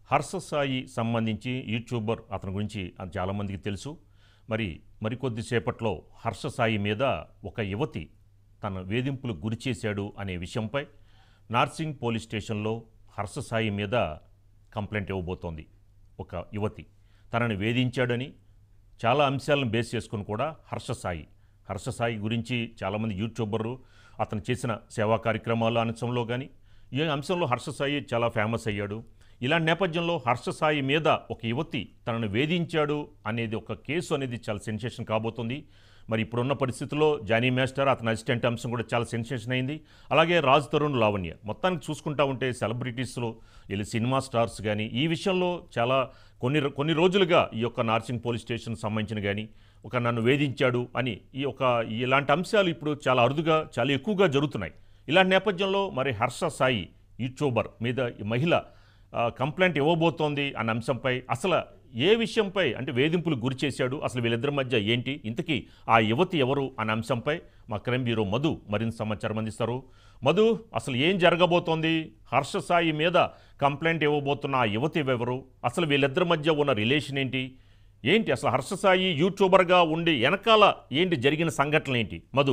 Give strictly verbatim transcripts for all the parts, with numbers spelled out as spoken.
హర్ష సాయి సంబంధించి యూట్యూబర్ అతని గురించి చాలామందికి తెలుసు. మరి మరికొద్ది సేపట్లో హర్ష సాయి మీద ఒక యువతి తన వేధింపులకు గురి చేశాడు అనే విషయంపై నార్సింగ్ పోలీస్ స్టేషన్లో హర్ష సాయి మీద కంప్లైంట్ ఇవ్వబోతోంది. ఒక యువతి తనని వేధించాడని చాలా అంశాలను బేస్ చేసుకుని కూడా హర్ష సాయి హర్ష సాయి గురించి చాలామంది యూట్యూబర్లు అతను చేసిన సేవా కార్యక్రమాల అంశంలో కానీ ఈ అంశంలో హర్ష సాయి చాలా ఫేమస్ అయ్యాడు. ఇలాంటి నేపథ్యంలో హర్ష సాయి మీద ఒక యువతి తనను వేధించాడు అనేది ఒక కేసు అనేది చాలా సెన్సేషన్ కాబోతుంది. మరి ఇప్పుడున్న పరిస్థితుల్లో జానీ మాస్టర్ అతని అసిస్టెంట్ అంశం కూడా చాలా సెన్సేషన్ అయింది. అలాగే రాజ్ తరుణ్, లావణ్య మొత్తానికి చూసుకుంటా ఉంటే సెలబ్రిటీస్లో వీళ్ళు సినిమా స్టార్స్ కానీ ఈ విషయంలో చాలా కొన్ని కొన్ని రోజులుగా ఈ యొక్క నార్సింగ్ పోలీస్ స్టేషన్ సంబంధించిన కానీ ఒక నన్ను వేధించాడు అని ఈ ఒక ఇలాంటి అంశాలు ఇప్పుడు చాలా అరుదుగా చాలా ఎక్కువగా జరుగుతున్నాయి. ఇలాంటి నేపథ్యంలో మరి హర్ష సాయి యూట్యూబర్ మీద ఈ మహిళ కంప్లైంట్ ఇవ్వబోతోంది అన్న అంశంపై అసలు ఏ విషయంపై అంటే వేధింపులు గురి చేశాడు, అసలు వీళ్ళిద్దరి మధ్య ఏంటి, ఇంతకీ ఆ యువతి ఎవరు అన్న అంశంపై మా క్రైమ్ బ్యూరో మధు మరింత సమాచారం అందిస్తారు. మధు, అసలు ఏం జరగబోతోంది? హర్ష సాయి మీద కంప్లైంట్ ఇవ్వబోతున్న ఆ యువతి ఎవరు, అసలు వీళ్ళిద్దరి మధ్య ఉన్న రిలేషన్ ఏంటి ఏంటి అసలు హర్ష సాయి యూట్యూబర్గా ఉండి వెనకాల ఏంటి జరిగిన సంఘటనలు ఏంటి? మధు,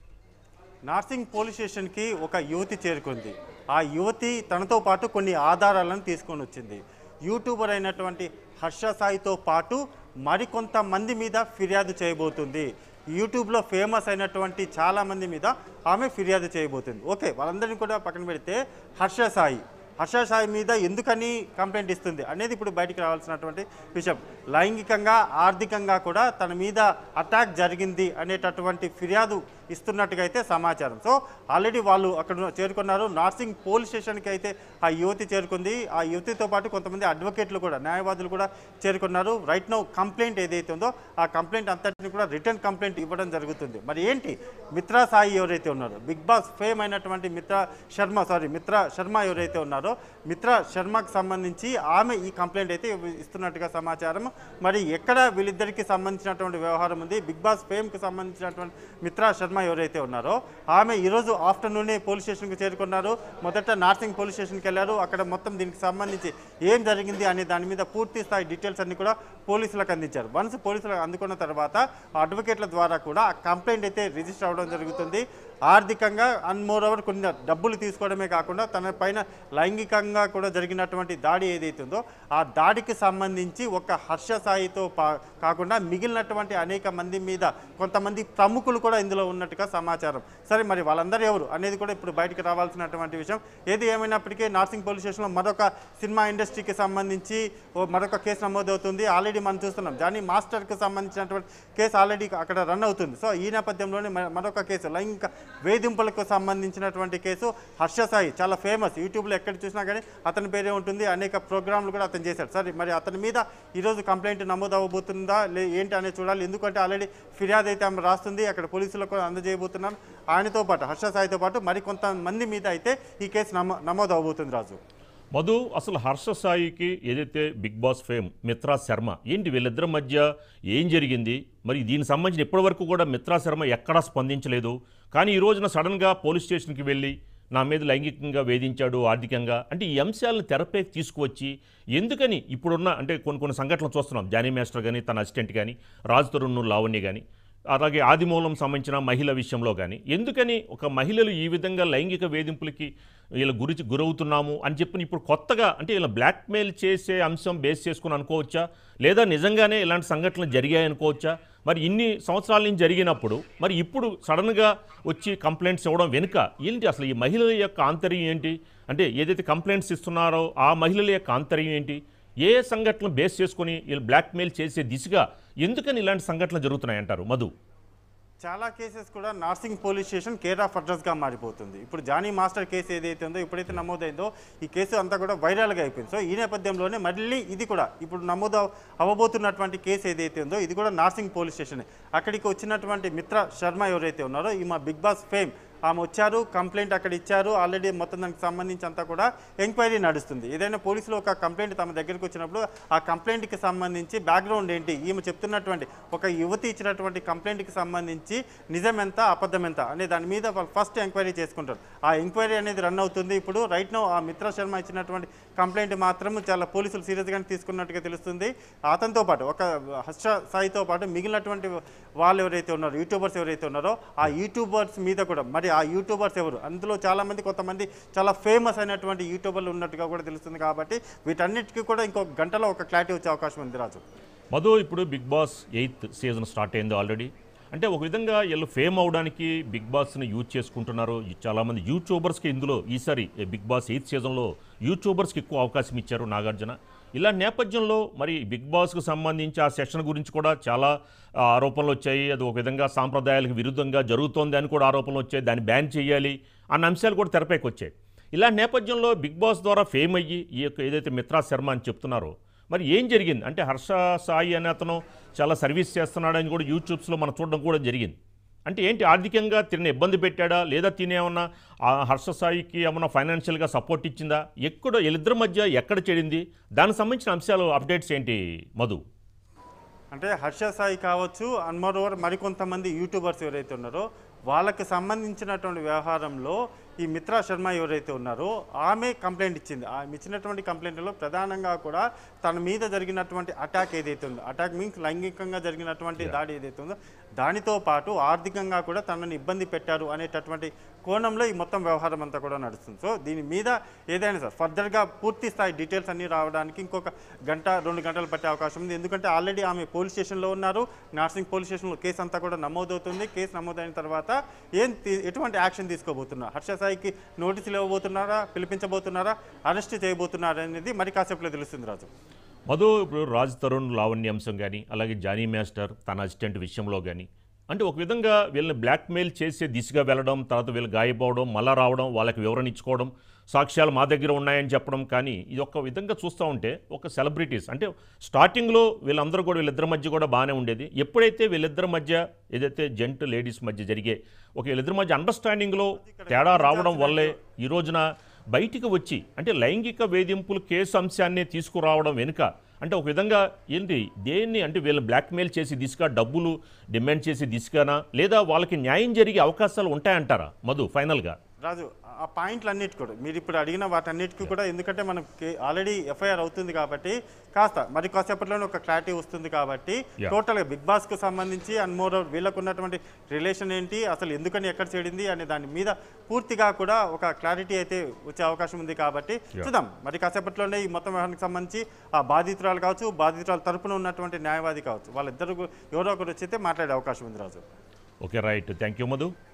నార్సింగ్ పోలీస్ స్టేషన్కి ఒక యువతి చేరుకుంది. ఆ యువతి తనతో పాటు కొన్ని ఆధారాలను తీసుకొని వచ్చింది. యూట్యూబర్ అయినటువంటి హర్ష సాయితో పాటు మరికొంతమంది మీద ఫిర్యాదు చేయబోతుంది. యూట్యూబ్లో ఫేమస్ అయినటువంటి చాలామంది మీద ఆమె ఫిర్యాదు చేయబోతుంది. ఓకే, వాళ్ళందరినీ కూడా పక్కన పెడితే హర్ష సాయి హర్ష సాయి మీద ఎందుకని కంప్లైంట్ ఇస్తుంది అనేది ఇప్పుడు బయటికి రావాల్సినటువంటి విషయం. లైంగికంగా ఆర్థికంగా కూడా తన మీద అటాక్ జరిగింది అనేటటువంటి ఫిర్యాదు ఇస్తున్నట్టుగా అయితే సమాచారం. సో ఆల్రెడీ వాళ్ళు అక్కడ చేరుకున్నారు. నార్సింగ్ పోలీస్ స్టేషన్కి అయితే ఆ యువతి చేరుకుంది. ఆ యువతితో పాటు కొంతమంది అడ్వకేట్లు కూడా న్యాయవాదులు కూడా చేరుకున్నారు. రైట్ నౌ కంప్లైంట్ ఏదైతే ఉందో ఆ కంప్లైంట్ అంతటిని కూడా రిటర్న్ కంప్లైంట్ ఇవ్వడం జరుగుతుంది. మరి ఏంటి మిత్రా సాయి ఎవరైతే ఉన్నారో, బిగ్ బాస్ ఫేమ్ అయినటువంటి మిత్రా శర్మ సారీ మిత్రా శర్మ ఎవరైతే ఉన్నారో మిత్రా శర్మకు సంబంధించి ఆమె ఈ కంప్లైంట్ అయితే ఇస్తున్నట్టుగా సమాచారం. మరి ఎక్కడ వీళ్ళిద్దరికి సంబంధించినటువంటి వ్యవహారం ఉంది, బిగ్ బాస్ ఫేమ్కి సంబంధించినటువంటి మిత్రా శర్మ ఎవరైతే ఉన్నారో ఆమె ఈరోజు ఆఫ్టర్నూనే పోలీస్ స్టేషన్కి చేరుకున్నారు. మొదట నార్సింగ్ పోలీస్ స్టేషన్కి వెళ్ళారు. అక్కడ మొత్తం దీనికి సంబంధించి ఏం జరిగింది అనే దాని మీద పూర్తి స్థాయి డీటెయిల్స్ అన్ని కూడా పోలీసులకు అందించారు. వన్స్ పోలీసులకు అందుకున్న తర్వాత అడ్వకేట్ల ద్వారా కూడా ఆ కంప్లైంట్ అయితే రిజిస్టర్ అవ్వడం జరుగుతుంది. ఆర్థికంగా అండ్ మోర్ ఓవర్ కొన్ని డబ్బులు తీసుకోవడమే కాకుండా తన పైన లైంగికంగా కూడా జరిగినటువంటి దాడి ఏదైతుందో ఆ దాడికి సంబంధించి ఒక హర్ష సాయితో కాకుండా మిగిలినటువంటి అనేక మంది మీద కొంతమంది ప్రముఖులు కూడా ఇందులో ఉన్నట్టుగా సమాచారం. సరే, మరి వాళ్ళందరూ ఎవరు అనేది కూడా ఇప్పుడు బయటకు రావాల్సినటువంటి విషయం. ఏది ఏమైనప్పటికీ నార్సింగ్ పోలీస్ స్టేషన్లో మరొక సినిమా ఇండస్ట్రీకి సంబంధించి మరొక కేసు నమోదవుతుంది. ఆల్రెడీ మనం చూస్తున్నాం జానీ మాస్టర్కి సంబంధించినటువంటి కేసు ఆల్రెడీ అక్కడ రన్ అవుతుంది. సో ఈ నేపథ్యంలోనే మరొక కేసు లైంగిక వేధింపులకు సంబంధించినటువంటి కేసు. హర్ష సాయి చాలా ఫేమస్, యూట్యూబ్లో ఎక్కడ చూసినా కానీ అతని పేరే ఉంటుంది. అనేక ప్రోగ్రాంలు కూడా అతను చేశాడు. సరే, మరి అతని మీద ఈరోజు కంప్లైంట్ నమోదు అవ్వబోతుందా లే ఏంటి అనేది చూడాలి. ఎందుకంటే ఆల్రెడీ ఫిర్యాదు అయితే ఆమె రాస్తుంది, అక్కడ పోలీసులకు అందజేయబోతున్నాను. ఆయనతో పాటు హర్ష సాయితో పాటు మరి కొంతమంది మీద అయితే ఈ కేసు నమో నమోదు అవ్వబోతుంది. రాజు, మధు, అసలు హర్ష సాయికి ఏదైతే Bigg Boss fame Mitra Sharma ఏంటి వీళ్ళిద్దరి మధ్య ఏం జరిగింది? మరి దీనికి సంబంధించిన ఇప్పటివరకు కూడా మిత్రా శర్మ ఎక్కడా స్పందించలేదు. కానీ ఈ రోజున సడన్గా పోలీస్ స్టేషన్కి వెళ్ళి నా మీద లైంగికంగా వేధించాడు ఆర్థికంగా అంటే ఈ అంశాలను తెరపైకి తీసుకువచ్చి ఎందుకని ఇప్పుడున్న అంటే కొన్ని కొన్ని సంఘటనలు చూస్తున్నాం. జానీ మాస్టర్ కానీ తన అసిస్టెంట్ కానీ రాజ్ తరుణ్, లావణ్య కానీ అలాగే ఆదిమూలం సంబంధించిన మహిళ విషయంలో కానీ ఎందుకని ఒక మహిళలు ఈ విధంగా లైంగిక వేధింపులకి వీళ్ళ గురి గురవుతున్నాము అని చెప్పి ఇప్పుడు కొత్తగా అంటే వీళ్ళ బ్లాక్మెయిల్ చేసే అంశం బేస్ చేసుకుని అనుకోవచ్చా, లేదా నిజంగానే ఇలాంటి సంఘటనలు జరిగాయి అనుకోవచ్చా? మరి ఇన్ని సంవత్సరాల నుంచి జరిగినప్పుడు మరి ఇప్పుడు సడన్గా వచ్చి కంప్లైంట్స్ ఇవ్వడం వెనుక ఏంటి? అసలు ఈ మహిళల యొక్క ఆంతర్యం ఏంటి? అంటే ఏదైతే కంప్లైంట్స్ ఇస్తున్నారో ఆ మహిళల యొక్క ఆంతర్యం ఏంటి? ఏ సంఘటనలు బేస్ చేసుకుని వీళ్ళు బ్లాక్మెయిల్ చేసే దిశగా ఎందుకని ఇలాంటి సంఘటనలు జరుగుతున్నాయంటారు మధు? చాలా కేసెస్ కూడా Narsingi police station care of అడ్రస్గా మారిపోతుంది. ఇప్పుడు జానీ మాస్టర్ కేసు ఏదైతే ఉందో ఇప్పుడైతే నమోదైందో ఈ కేసు అంతా కూడా వైరల్గా అయిపోయింది. సో ఈ నేపథ్యంలోనే మళ్ళీ ఇది కూడా ఇప్పుడు నమోదు అవ్వబోతున్నటువంటి కేసు ఏదైతే ఉందో ఇది కూడా నార్సింగ్ పోలీస్ స్టేషన్. అక్కడికి వచ్చినటువంటి మిత్రా శర్మ ఎవరైతే ఉన్నారో ఈ మా బిగ్ బాస్ ఫేమ్ ఆమె వచ్చారు, కంప్లైంట్ అక్కడ ఇచ్చారు. ఆల్రెడీ మొత్తం దానికి సంబంధించి అంతా కూడా ఎంక్వైరీ నడుస్తుంది. ఏదైనా పోలీసులు ఒక కంప్లైంట్ తమ దగ్గరికి వచ్చినప్పుడు ఆ కంప్లైంట్కి సంబంధించి బ్యాక్గ్రౌండ్ ఏంటి, ఈమె చెప్తున్నటువంటి ఒక యువతి ఇచ్చినటువంటి కంప్లైంట్కి సంబంధించి నిజం ఎంత అబద్ధం ఎంత అనే దాని మీద వాళ్ళు ఫస్ట్ ఎంక్వైరీ చేసుకుంటారు. ఆ ఎంక్వైరీ అనేది రన్ అవుతుంది. ఇప్పుడు రైట్ నో ఆ మిత్రా శర్మ ఇచ్చినటువంటి కంప్లైంట్ మాత్రం చాలా పోలీసులు సీరియస్గానే తీసుకున్నట్టుగా తెలుస్తుంది. అతనితో పాటు ఒక హర్ష సాయితో పాటు మిగిలినటువంటి వాళ్ళు ఎవరైతే ఉన్నారో యూట్యూబర్స్ ఎవరైతే ఉన్నారో ఆ యూట్యూబర్స్ మీద కూడా మరి ఆ యూట్యూబర్స్ ఎవరు అందులో చాలామంది కొంతమంది చాలా ఫేమస్ అయినటువంటి యూట్యూబర్లు ఉన్నట్టుగా కూడా తెలుస్తుంది. కాబట్టి వీటన్నిటికీ కూడా ఇంకొక గంటలో ఒక క్లారిటీ వచ్చే అవకాశం ఉంది. రాజు మధు, ఇప్పుడు Bigg Boss eighth season start అయింది ఆల్రెడీ. అంటే ఒక విధంగా వీళ్ళు ఫేమ్ అవడానికి బిగ్ బాస్ని యూజ్ చేసుకుంటున్నారు. చాలామంది యూట్యూబర్స్కి ఇందులో ఈసారి బిగ్ బాస్ ఎయిత్ సీజన్లో యూట్యూబర్స్కి ఎక్కువ అవకాశం ఇచ్చారు నాగార్జున. ఇలా నేపథ్యంలో మరి బిగ్ బాస్కు సంబంధించి ఆ సెషన్ గురించి కూడా చాలా ఆరోపణలు వచ్చాయి. అది ఒక విధంగా సాంప్రదాయాలకు విరుద్ధంగా జరుగుతోంది అని కూడా ఆరోపణలు వచ్చాయి. దాన్ని బ్యాన్ చేయాలి అన్న అంశాలు కూడా తెరపైకి వచ్చాయి. ఇలా నేపథ్యంలో బిగ్ బాస్ ద్వారా ఫేమ్ అయ్యి ఈ యొక్క ఏదైతే మిత్రా శర్మ అని చెప్తున్నారో మరి ఏం జరిగింది అంటే హర్ష సాయి అనే అతను చాలా సర్వీస్ చేస్తున్నాడని కూడా యూట్యూబ్స్లో మనం చూడడం కూడా జరిగింది. అంటే ఏంటి ఆర్థికంగా తిన్న ఇబ్బంది పెట్టాడా లేదా తినేమన్నా ఆ హర్ష సాయికి ఏమన్నా ఫైనాన్షియల్గా సపోర్ట్ ఇచ్చిందా, ఎక్కడ వీళ్ళిద్దరి మధ్య ఎక్కడ చెడింది, దానికి సంబంధించిన అంశాలు అప్డేట్స్ ఏంటి మధు? అంటే హర్ష సాయి కావచ్చు అండ్ మరోవర్ మరికొంతమంది యూట్యూబర్స్ ఎవరైతే ఉన్నారో వాళ్ళకి సంబంధించినటువంటి వ్యవహారంలో ఈ మిత్రా శర్మ ఎవరైతే ఉన్నారో ఆమె కంప్లైంట్ ఇచ్చింది. ఆమె ఇచ్చినటువంటి కంప్లైంట్లో ప్రధానంగా కూడా తన మీద జరిగినటువంటి అటాక్ ఏదైతే ఉందో, అటాక్ మీన్స్ లైంగికంగా జరిగినటువంటి దాడి ఏదైతే ఉందో దానితో పాటు ఆర్థికంగా కూడా తనని ఇబ్బంది పెట్టారు అనేటటువంటి కోణంలో ఈ మొత్తం వ్యవహారం అంతా కూడా నడుస్తుంది. సో దీని మీద ఏదైనా సార్ ఫర్దర్గా పూర్తి స్థాయి డీటెయిల్స్ అన్నీ రావడానికి ఇంకొక గంట రెండు గంటలు పట్టే అవకాశం ఉంది. ఎందుకంటే ఆల్రెడీ ఆమె పోలీస్ స్టేషన్లో ఉన్నారు. నార్సింగ్ పోలీస్ స్టేషన్లో కేసు అంతా కూడా నమోదవుతుంది. కేసు నమోదైన తర్వాత ఏం ఎటువంటి యాక్షన్ తీసుకోబోతున్నారు, హర్ష సాయికి నోటీసులు ఇవ్వబోతున్నారా, పిలిపించబోతున్నారా, అరెస్ట్ చేయబోతున్నారా అనేది మరి కాసేపులో తెలుస్తుంది. రాజు మధు, ఇప్పుడు రాజ్ తరుణ్ లావణ్య అంశం కానీ అలాగే జానీ మాస్టర్ తన అసిస్టెంట్ విషయంలో కానీ అంటే ఒక విధంగా వీళ్ళని బ్లాక్మెయిల్ చేసే దిశగా వెళ్ళడం, తర్వాత వీళ్ళు గాయపోవడం, మళ్ళా రావడం, వాళ్ళకి వివరణ ఇచ్చుకోవడం, సాక్ష్యాలు మా దగ్గర ఉన్నాయని చెప్పడం. కానీ ఇది ఒక విధంగా చూస్తూ ఉంటే ఒక సెలబ్రిటీస్ అంటే స్టార్టింగ్లో వీళ్ళందరూ కూడా వీళ్ళిద్దరి మధ్య కూడా బాగానే ఉండేది. ఎప్పుడైతే వీళ్ళిద్దరి మధ్య ఏదైతే జెంట్ లేడీస్ మధ్య జరిగే ఒక వీళ్ళిద్దరి మధ్య అండర్స్టాండింగ్లో తేడా రావడం వల్లే ఈ రోజున బయటికి వచ్చి అంటే లైంగిక వేధింపులు కేసు అంశాన్ని తీసుకురావడం వెనుక అంటే ఒక విధంగా ఏంటి దేన్ని అంటే వీళ్ళు బ్లాక్మెయిల్ చేసి దిశగా డబ్బులు డిమాండ్ చేసి దిశగానా లేదా వాళ్ళకి న్యాయం జరిగే అవకాశాలు ఉంటాయంటారా మధు ఫైనల్గా? రాజు ఆ పాయింట్లు అన్నిటి కూడా మీరు ఇప్పుడు అడిగిన వాటన్నిటికీ కూడా ఎందుకంటే మనకి ఆల్రెడీ ఎఫ్ఐఆర్ అవుతుంది కాబట్టి కాస్త మరి కాసేపట్లోనే ఒక క్లారిటీ వస్తుంది. కాబట్టి టోటల్గా బిగ్ బాస్కు సంబంధించి అండ్ మోర్ వీళ్ళకు ఉన్నటువంటి రిలేషన్ ఏంటి, అసలు ఎందుకని ఎక్కడ చేడింది అనే దాని మీద పూర్తిగా కూడా ఒక క్లారిటీ అయితే వచ్చే అవకాశం ఉంది. కాబట్టి చూద్దాం మరి కాసేపట్లోనే ఈ మొత్తం వ్యవహారానికి సంబంధించి ఆ బాధితురాలు కావచ్చు, బాధితురాల తరపున ఉన్నటువంటి న్యాయవాది కావచ్చు, వాళ్ళిద్దరు ఎవరో ఒకరు వచ్చి అయితే మాట్లాడే అవకాశం ఉంది. Raju okay, right, thank you Madhu.